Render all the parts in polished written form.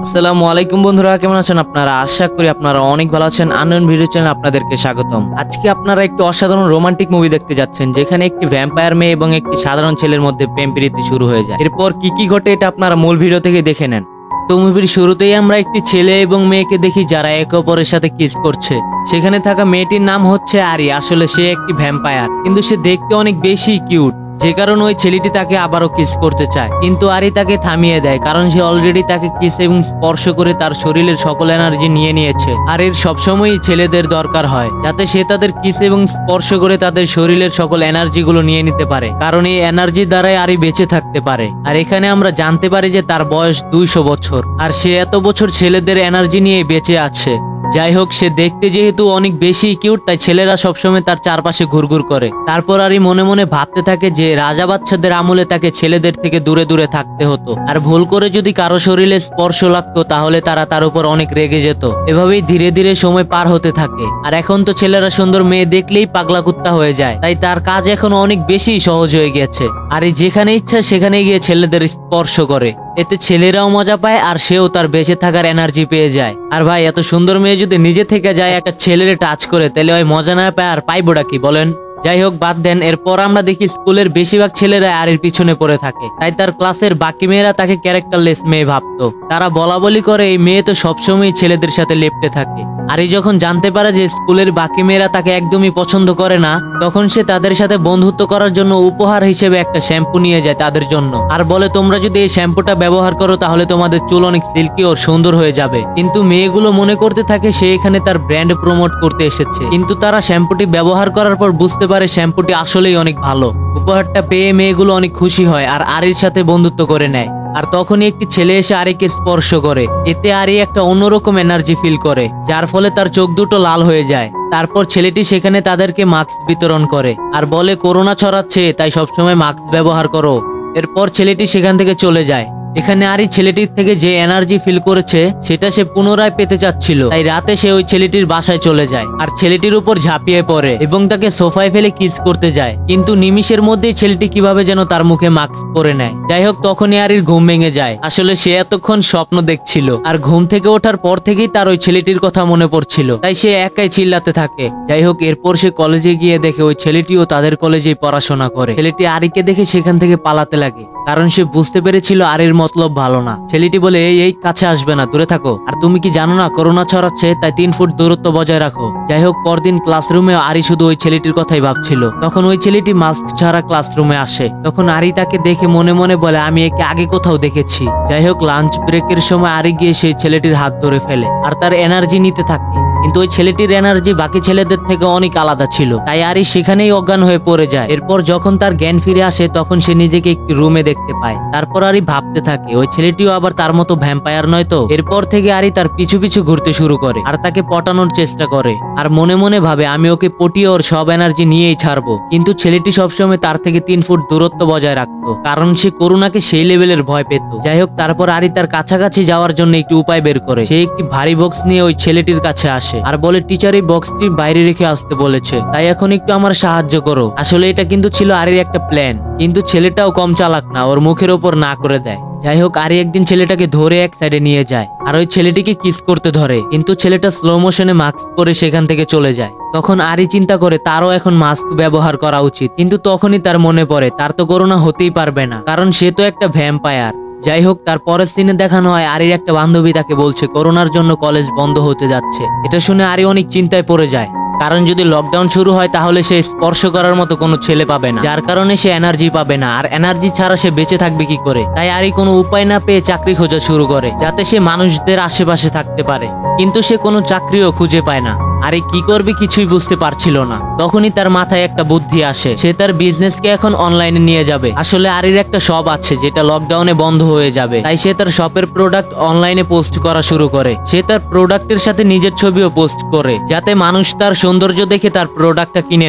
আসসালামু আলাইকুম বন্ধুরা, কেমন আছেন আপনারা? আশা করি আপনারা অনেক ভালো আছেন। আননোন ভিডিও চ্যানেলে আপনাদেরকে স্বাগতম। আজকে আপনারা একটি অসাধারণ রোমান্টিক মুভি দেখতে যাচ্ছেন, যেখানে একটি ভ্যাম্পায়ার মেয়ে এবং একটি সাধারণ ছেলের মধ্যে প্রেম প্রীতি শুরু হয়ে যায়। এরপর কি কি ঘটে এটা আপনারা মূল ভিডিও থেকে দেখে নেন। তো মুভির শুরুতেই আমরা একটি ছেলে এবং মেয়েকে দেখি যারা একে অপরের সাথে কিস করছে। সেখানে থাকা মেয়েটির নাম হচ্ছে আরি। আসলে সে একটি ভ্যাম্পায়ার, কিন্তু সে দেখতে অনেক বেশি কিউট, যে কারণে ওই ছেলেটি তাকে আবারও কিস করতে চায়, কিন্তু আরি তাকে থামিয়ে দেয়, কারণ সে অলরেডি তাকে কিস এবং স্পর্শ করে তার শরীরের সকল এনার্জি নিয়ে নিয়েছে। আর এর সবসময়ই ছেলেদের দরকার হয়, যাতে সে তাদের কিস এবং স্পর্শ করে তাদের শরীরের সকল এনার্জি গুলো নিয়ে নিতে পারে, কারণ এই এনার্জির দ্বারাই আরি বেঁচে থাকতে পারে। আর এখানে আমরা জানতে পারি যে তার বয়স 200 বছর, আর সে এত বছর ছেলেদের এনার্জি নিয়ে বেঁচে আছে। যাই হোক, সে দেখতে যেহেতু অনেক বেশি কিউট, তাই ছেলেরা সবসময় তার চারপাশে ঘুরঘুর করে। তারপর আরই মনে মনে ভাবতে থাকে যে রাজা বাচ্চাদের আমলে তাকে ছেলেদের থেকে দূরে দূরে থাকতে হতো, আর ভুল করে যদি কারো শরীরে স্পর্শ লাগতো তাহলে তারা তার উপর অনেক রেগে যেত। এভাবেই ধীরে ধীরে সময় পার হতে থাকে। আর এখন তো ছেলেরা সুন্দর মেয়ে দেখলেই পাগলা কুত্তা হয়ে যায়, তাই তার কাজ এখন অনেক বেশি সহজ হয়ে গেছে। আর এই যেখানে ইচ্ছা সেখানে গিয়ে ছেলেদের স্পর্শ করে। এতে ছেলেরাও মজা পায় আর সেও তার বেঁচে থাকার এনার্জি পেয়ে যায়। আর ভাই, এত সুন্দর মেয়ে যদি নিজে থেকে যায় একটা ছেলের টাচ করে, তাহলে ওই মজা না পায় আর পাইবোটা কি বলেন? যাই হোক, বাদ দেন। এরপর আমরা দেখি স্কুলের বেশিরভাগ ছেলেরা আরির পিছনে পড়ে থাকে, তাই তার ক্লাসের বাকি মেয়েরা তাকে ক্যারেক্টারলেস মেয়ে ভাবতো। তারা বলা বলি করে এই মেয়ে তো সবসময় ছেলেদের সাথে লেপ্টে থাকে। আরি যখন জানতে পারে যে স্কুলের বাকি মেয়েরা তাকে একদমই পছন্দ করে না, তখন সে তাদের সাথে বন্ধুত্ব করার জন্য উপহার হিসেবে একটা শ্যাম্পু নিয়ে যায় তাদের জন্য, আর বলে তোমরা যদি এই শ্যাম্পুটা ব্যবহার করো তাহলে তোমাদের চুল অনেক সিল্কি ও সুন্দর হয়ে যাবে। কিন্তু মেয়েগুলো মনে করতে থাকে সে এখানে তার ব্র্যান্ড প্রমোট করতে এসেছে, কিন্তু তারা শ্যাম্পুটি ব্যবহার করার পর বুঝতে পারে শ্যাম্পুটি আসলেই অনেক ভালো। উপহারটা পেয়ে মেয়েগুলো অনেক খুশি হয় আর আরির সাথে বন্ধুত্ব করে নেয়। আর তখনই একটি ছেলে এসে আরিকে স্পর্শ করে। এতে আরি একটা অন্যরকম এনার্জি ফিল করে, যার ফলে তার চোখ দুটো লাল হয়ে যায়। তারপর ছেলেটি সেখানে তাদেরকে মাস্ক বিতরণ করে আর বলে করোনা ছড়াচ্ছে, তাই সবসময় মাস্ক ব্যবহার করো। এরপর ছেলেটি সেখান থেকে চলে যায়। এখানে আরি ছেলেটির থেকে যে এনার্জি ফিল করেছে সেটা সে পুনরায় পেতে চাচ্ছিল, তাই রাতে সে ওই ছেলেটির বাসায় চলে যায় আর ছেলেটির উপর ঝাঁপিয়ে পড়ে এবং তাকে সোফায় ফেলে কিস করতে যায়। কিন্তু নিমিষের মধ্যেই ছেলেটি কিভাবে যেন তার মুখে মাস্ক পরে নেয়। যাই হোক, তখনই আরির ঘুম ভেঙে যায়। আসলে সে এতক্ষণ স্বপ্ন দেখছিল, আর ঘুম থেকে ওঠার পর থেকেই তার ওই ছেলেটির কথা মনে পড়ছিল, তাই সে একাই চিল্লাতে থাকে। যাই হোক, এরপর সে কলেজে গিয়ে দেখে ওই ছেলেটিও তাদের কলেজেই পড়াশোনা করে। ছেলেটি আরিকে দেখে সেখান থেকে পালাতে লাগে, কারণ সে বুঝতে পেরেছিল আরির মতলব ভালো না। ছেলেটি বলে এই কাছে আসবে না, দূরে থাকো। আর তুমি কি জানো না করোনা ছড়াচ্ছে, তাই 3 ফুট দূরত্ব বজায় রাখো। যাই হোক, পরদিন ক্লাসরুমে আরি শুধু ওই ছেলেটির কথাই ভাবছিল। তখন ওই ছেলেটি মাস্ক ছাড়া ক্লাসরুমে আসে। তখন আরি তাকে দেখে মনে মনে বলে আমি একে আগে কোথাও দেখেছি। যাই হোক, লাঞ্চ ব্রেকের সময় আরি গিয়ে সেই ছেলেটির হাত ধরে ফেলে আর তার এনার্জি নিতে থাকে, কিন্তু ওই ছেলেটির এনার্জি বাকি ছেলেদের থেকে অনেক আলাদা ছিল, তাই আরি সেখানেই অজ্ঞান হয়ে পড়ে যায়। এরপর যখন তার জ্ঞান ফিরে আসে তখন সে নিজেকে একটি রুমে দেখতে পায়। তারপর আরি ভাবতে থাকে ওই ছেলেটিও আবার তার মতো ভ্যাম্পায়ার নয় তো। এরপর থেকে আরি তার পিছু পিছু ঘুরতে শুরু করে আর তাকে পটানোর চেষ্টা করে, আর মনে মনে ভাবে আমি ওকে পটিয়ে ওর সব এনার্জি নিয়েই ছাড়বো। কিন্তু ছেলেটি সবসময় তার থেকে 3 ফুট দূরত্ব বজায় রাখতো, কারণ সে করোনাকে সেই লেভেলের ভয় পেত। যাই হোক, তারপর আরি তার কাছাকাছি যাওয়ার জন্য একটি উপায় বের করে। সে একটি ভারী বক্স নিয়ে ওই ছেলেটির কাছে আসে আর বলে টিচার এই বক্সটি বাইরে রেখে আসতে বলেছে, তাই এখন একটু আমার সাহায্য করো। আসলে এটা কিন্তু ছিল আরির একটা প্ল্যান, কিন্তু ছেলেটাও কম চালাক না, ওর মুখের ওপর না করে দেয়। যাই হোক, আরি একদিন ছেলেটাকে ধরে এক সাইডে নিয়ে যায় আর ওই ছেলেটিকে কিস করতে ধরে, কিন্তু ছেলেটা স্লো মোশনে মাস্ক পরে সেখান থেকে চলে যায়। তখন আরি চিন্তা করে তারও এখন মাস্ক ব্যবহার করা উচিত, কিন্তু তখনই তার মনে পড়ে তার তো করোনা হতেই পারবে না, কারণ সে তো একটা ভ্যাম্পায়ার। যাই হোক, তার পরের সিনে দেখানো হয় আরির একটা বান্ধবী তাকে বলছে করোনার জন্য কলেজ বন্ধ হতে যাচ্ছে। এটা শুনে আরি অনেক চিন্তায় পড়ে যায়, কারণ যদি লকডাউন শুরু হয় তাহলে সে স্পর্শ করার মতো কোনো ছেলে পাবে না, যার কারণে সে এনার্জি পাবে না, আর এনার্জি ছাড়া সে বেঁচে থাকবে কি করে। তাই আরি কোনো উপায় না পেয়ে চাকরি খোঁজা শুরু করে, যাতে সে মানুষদের আশেপাশে থাকতে পারে, কিন্তু সে কোনো চাকরিও খুঁজে পায় না। আরে কি করবে কিছুই বুঝতে পারছিল না। তখনই তার মাথায় একটা বুদ্ধি আসে, সে তার বিজনেসকে এখন অনলাইনে নিয়ে যাবে। আসলে আরির একটা শপ আছে যেটা লকডাউনে বন্ধ হয়ে যাবে, তাই সে তার শপের প্রোডাক্ট অনলাইনে পোস্ট করা শুরু করে। সে তার প্রোডাক্টের সাথে নিজের ছবিও পোস্ট করে, যাতে মানুষ তার সৌন্দর্য দেখে তার প্রোডাক্টটা কিনে নেয়।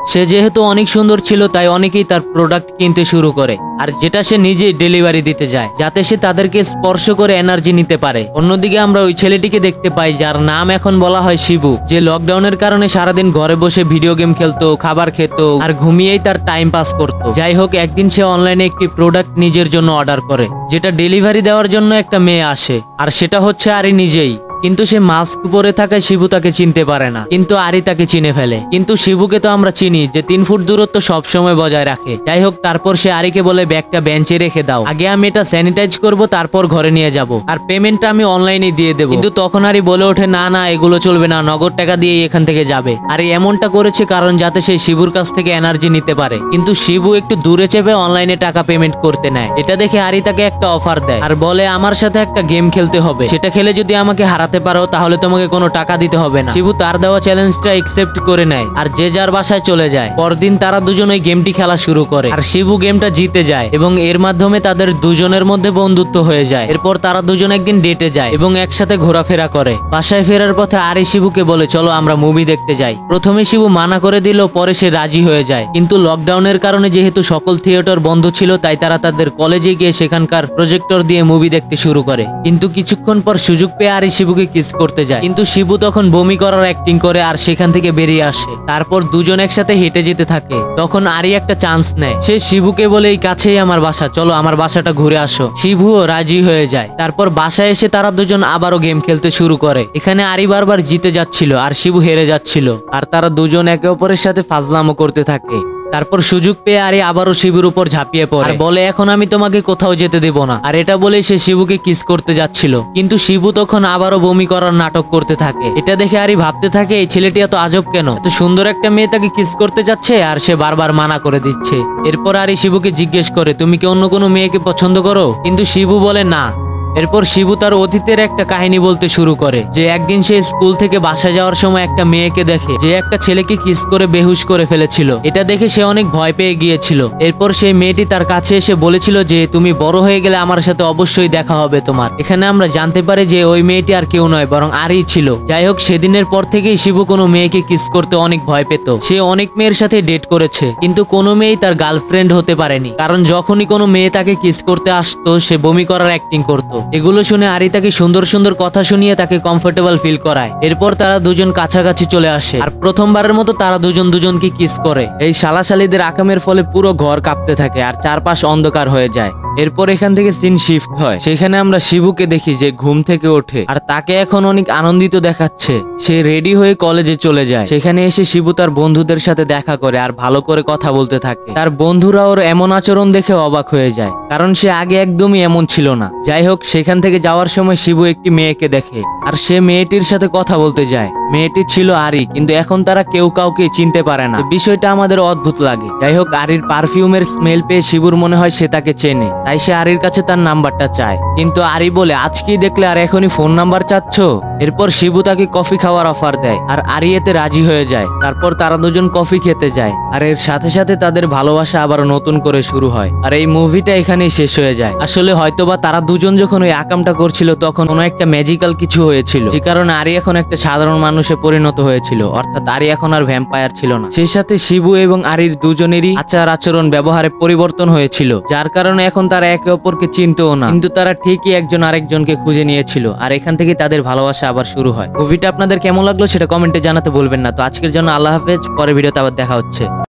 সে যেহেতু অনেক সুন্দর ছিল তাই অনেকেই তার প্রোডাক্ট কিনতে শুরু করে, আর যেটা সে নিজেই ডেলিভারি দিতে যায় যাতে সে তাদেরকে স্পর্শ করে এনার্জি নিতে পারে। অন্যদিকে আমরা ওই ছেলেটিকে দেখতে পাই যার নাম এখন বলা হয় শিবু, যে লকডাউনের কারণে সারাদিন ঘরে বসে ভিডিও গেম খেলতো, খাবার খেত আর ঘুমিয়েই তার টাইম পাস করতো। যাই হোক, একদিন সে অনলাইনে একটি প্রোডাক্ট নিজের জন্য অর্ডার করে, যেটা ডেলিভারি দেওয়ার জন্য একটা মেয়ে আসে, আর সেটা হচ্ছে আরি নিজেই। কিন্তু সে মাস্ক পরে থাকায় শিবু তাকে চিনতে পারে না, কিন্তু আরি তাকে চিনে ফেলে। কিন্তু শিবুকে তো আমরা চিনি যে 3 ফুট দূরত্ব সবসময় বজায় রাখে। যাই হোক, তারপর সে আরিকে বলে ব্যাগটা বেঞ্চে রেখে দাও, আগে আমি এটা স্যানিটাইজ করব, তারপর ঘরে নিয়ে যাব, আর পেমেন্টটা আমি অনলাইনে দিয়ে দেবো। কিন্তু তখন আরি বলে ওঠে না না, এগুলো চলবে না, নগদ টাকা দিয়ে এখান থেকে যাবে। আর এমনটা করেছে কারণ যাতে সে শিবুর কাছ থেকে এনার্জি নিতে পারে। কিন্তু শিবু একটু দূরে চেপে অনলাইনে টাকা পেমেন্ট করতে নেয়। এটা দেখে আরি তাকে একটা অফার দেয় আর বলে আমার সাথে একটা গেম খেলতে হবে, সেটা খেলে যদি আমাকে হারাতে পারো তাহলে তোমাকে কোনো টাকা দিতে হবে না। শিবু তার দেওয়া চ্যালেঞ্জটা একসেপ্ট করে নেয় আর যে যার বাসায় চলে যায়। পরদিন তারা দুজন ওই গেমটি খেলা শুরু করে আর শিবু গেমটা জিতে যায় এবং এর মাধ্যমে তাদের দুজনের মধ্যে বন্ধুত্ব হয়ে যায়। এরপর তারা দুজন একদিন ডেটে যায় এবং একসাথে ঘোরাফেরা করে। বাসায় ফেরার পথে আরি শিবুকে বলে চলো আমরা মুভি দেখতে যাই। প্রথমে শিবু মানা করে দিল, পরে সে রাজি হয়ে যায়। কিন্তু লকডাউনের কারণে যেহেতু সকল থিয়েটার বন্ধ ছিল তাই তারা তাদের কলেজে গিয়ে সেখানকার প্রজেক্টর দিয়ে মুভি দেখতে শুরু করে। কিন্তু কিছুক্ষণ পর সুযোগ পেয়ে আরি শিবুকে কিস করতে যায়, কিন্তু শিবু তখন বমি করার অ্যাক্টিং করে আর সেখান থেকে বেরিয়ে আসে। তারপর দুজন একসাথে হেঁটে যেতে থাকে। তখন আরি একটা চান্স নেয়, সে শিবুকে বলে এই কাছেই আমার বাসা, চলো আমার বাসাটা ঘুরে আসো। শিবুও রাজি হয়ে যায়। তারপর বাসায় এসে তারা দুজন আবারও গেম খেলতে শুরু করে। এখানে আরি বারবার জিতে যাচ্ছিল আর শিবু হেরে যাচ্ছিল, আর তারা দুজন একে অপরের সাথে ফাজলামো করতে থাকে। তারপর সুযোগ পেয়ে আরি আবারও শিবুর উপর ঝাঁপিয়ে পড়ে আর বলে এখন আমি তোমাকে কোথাও যেতে দেব না। আর এটা বলে সে শিবুকে কিস করতে যাচ্ছিল, কিন্তু শিবু তখন আবারও বমি করার নাটক করতে থাকে। এটা দেখে আরি ভাবতে থাকে এই ছেলেটি এত আজব কেন, এত সুন্দর একটা মেয়ে তাকে কিস করতে যাচ্ছে আর সে বারবার মানা করে দিচ্ছে। এরপর আরি শিবুকে জিজ্ঞেস করে তুমি কি অন্য কোনো মেয়েকে পছন্দ করো, কিন্তু শিবু বলে না। এরপর শিবু তার অতীতের একটা কাহিনী বলতে শুরু করে যে একদিন সে স্কুল থেকে বাসায় যাওয়ার সময় একটা মেয়েকে দেখে যে একটা ছেলেকে কিস করে বেহুশ করে ফেলেছিল। এটা দেখে সে অনেক ভয় পেয়ে গিয়েছিল। এরপর সেই মেয়েটি তার কাছে এসে বলেছিল যে তুমি বড় হয়ে গেলে আমার সাথে অবশ্যই দেখা হবে তোমার। এখানে আমরা জানতে পারি যে ওই মেয়েটি আর কেউ নয় বরং আরিই ছিল। যাই হোক, সেদিনের পর থেকেই শিবু কোনো মেয়েকে কিস করতে অনেক ভয় পেত। সে অনেক মেয়ের সাথে ডেট করেছে, কিন্তু কোনো মেয়েই তার গার্লফ্রেন্ড হতে পারেনি, কারণ যখনই কোনো মেয়ে তাকে কিস করতে আসতো সে বমি করার অ্যাক্টিং করতো। এগুলো শুনে আরি তাকে সুন্দর সুন্দর কথা শুনিয়ে তাকে কমফোর্টেবল ফিল করায়। এরপর তারা দুজন কাছাকাছি চলে আসে আর প্রথমবারের মতো তারা দুজন দুজনকে কিস করে। এই শালাশালীদের আকামের ফলে পুরো ঘর কাঁপতে থাকে আর চারপাশ অন্ধকার হয়ে যায়। এরপর এখান থেকে সিন শিফট হয়, সেখানে আমরা শিবুকে দেখি যে ঘুম থেকে ওঠে আর তাকে এখন অনেক আনন্দিত দেখাচ্ছে। সে রেডি হয়ে কলেজে চলে যায়। সেখানে এসে শিবু তার বন্ধুদের সাথে দেখা করে আর ভালো করে কথা বলতে থাকে। তার বন্ধুরা ওর এমন আচরণ দেখে অবাক হয়ে যায়, কারণ সে আগে একদমই এমন ছিল না। যাই হোক, সেখান থেকে যাওয়ার সময় শিবু একটি মেয়েকে দেখে আর সে মেয়েটির সাথে কথা বলতে যায়। মেয়েটি ছিল আরি, কিন্তু এখন তারা কেউ কাউকে চিনতে পারে না। বিষয়টা আমাদের অদ্ভুত লাগে। যাই হোক, আরির পারফিউমের স্মেল পেয়ে শিবুর মনে হয় সে তাকে চেনে, তাই সে আরির কাছে তার নাম্বারটা চায়। কিন্তু আরি বলে আজকেই দেখলে আর এখনই ফোন নাম্বার চাচ্ছ। এরপর শিবু তাকে কফি খাওয়ার অফার দেয় আর আরি এতে রাজি হয়ে যায়। তারপর তারা দুজন কফি খেতে যায় আর এর সাথে সাথে তাদের ভালোবাসা আবার নতুন করে শুরু হয়। আর এই মুভিটা এখানেই শেষ হয়ে যায়। আসলে হয়তোবা তারা দুজন যখন ওই আকামটা করছিল তখন কোনো একটা ম্যাজিক্যাল কিছু হয়েছিল, যে কারণে আরি এখন একটা সাধারণ মানুষে পরিণত হয়েছিল, অর্থাৎ আরি এখন আর ভ্যাম্পায়ার ছিল না। সেই সাথে শিবু এবং আরির দুজনেরই আচার আচরণ ব্যবহারে পরিবর্তন হয়েছিল, যার কারণে এখন তারা একে অপরকে চিনতও না, কিন্তু তারা ঠিকই একজন আরেকজনকে খুঁজে নিয়েছিল। আর এখান থেকে তাদের ভালোবাসা আবার শুরু হয়। মুভিটা আপনাদের কেমন লাগলো সেটা কমেন্টে জানাতে ভুলবেন না। তো আজকের জন্য আল্লাহ হাফেজ, পরের ভিডিওতে আবার দেখা হচ্ছে।